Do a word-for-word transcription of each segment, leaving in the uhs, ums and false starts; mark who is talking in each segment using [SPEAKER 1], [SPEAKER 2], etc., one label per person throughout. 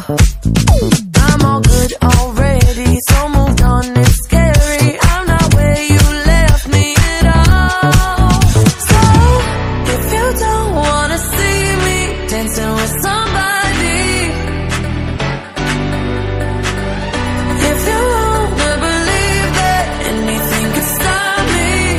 [SPEAKER 1] I'm all good already, so moved on, it's scary. I'm not where you left me at all. So, if you don't wanna see me dancing with somebody, if you wanna believe that anything can stop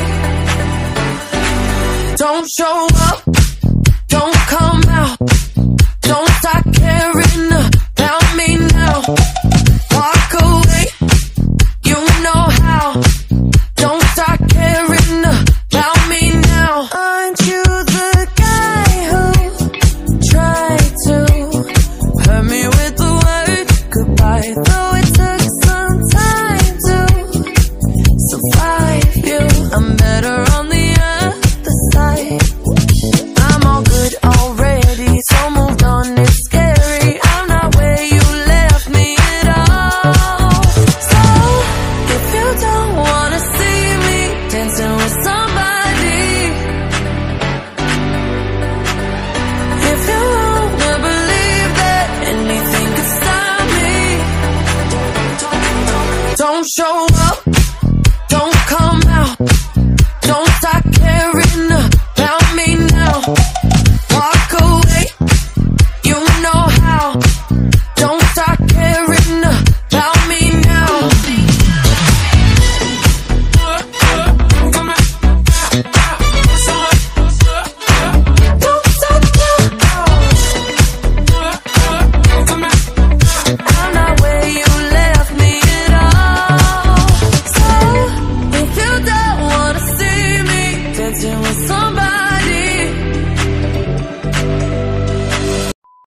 [SPEAKER 1] me, don't show up, don't come out, don't start caring about me now. Walk away, you know how. Don't start caring about me now. Aren't you the guy who tried to hurt me with the word goodbye? Though it took some time to survive you, I'm better on the other side. I'm all good already, so moved on, it's scary. I'm not where you left me at all. So, if you don't wanna see me dancing with somebody, if you wanna believe that anything could stop me, don't show up, don't come out, don't start caring about me now. Walk away, you know how. Don't start caring about me now. Don't stop now. I'm not where you left me at all. So, if you don't wanna see me dancing with somebody,